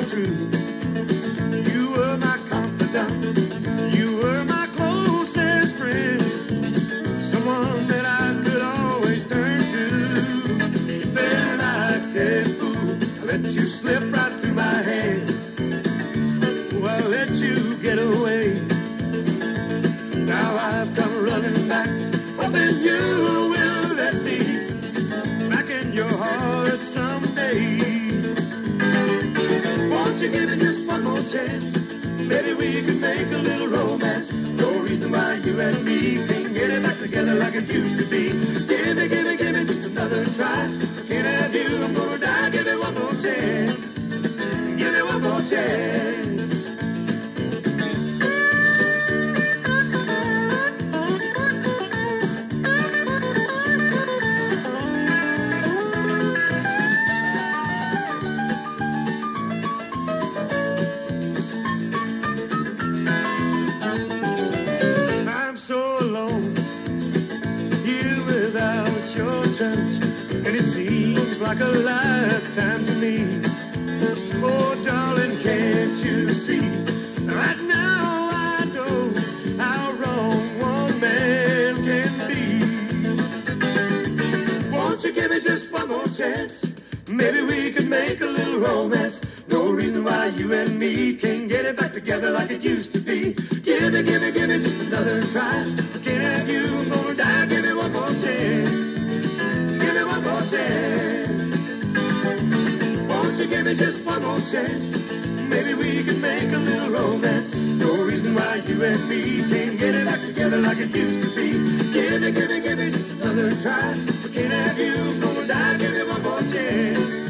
true. You were my confidant, you were my closest friend, someone that I could always turn to. Then I get fooled, I let you slip right through my hands. Oh, I let you get away. Now I've come running back, hoping you will let me back in your heart someday. Won't you give me just one more chance? Maybe we could make a little romance. No reason why you and me can't get it back together like it used to be. Give me just another try. I can't have you, I'm gonna die. Give me one more chance. Give me one more chance. Your touch, and it seems like a lifetime to me. Oh, darling, can't you see? Right now I know how wrong one man can be. Won't you give me just one more chance? Maybe we could make a little romance. No reason why you and me can't get it back together like it used to be. Give me just another try. I can't have you, I'm gonna die. Give me one more chance. Give me one more chance. Won't you give me just one more chance? Maybe we can make a little romance. No reason why you and me can't get it back together like it used to be. Give me just another try. I can't have you, I'm gonna die. Give me one more chance.